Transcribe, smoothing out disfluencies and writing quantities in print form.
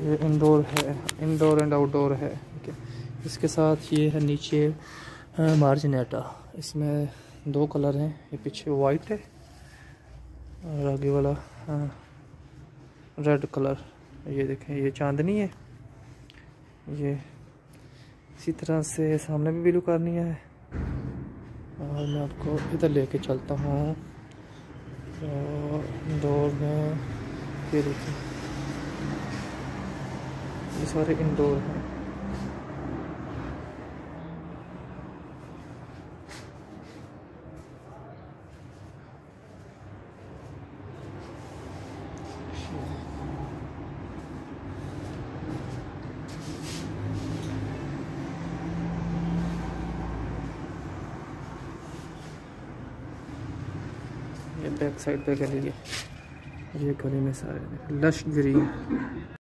ये इंडोर है, indoor and outdoor है। ठीक है, इसके साथ ये है नीचे मार्जिनेटा। इसमें 2 कलर हैं, ये पीछे वाइट है और आगे वाला रेड कलर। ये देखें, ये चांदनी है। ये इसी तरह से सामने भी ब्लू करनी है। और मैं आपको इधर लेके चलता हूँ इंडोर में। ये देखिए, ये सारे इंडोर हैं। ये बैक साइड पे गली है, ये गली में सारे लश ग्रीन।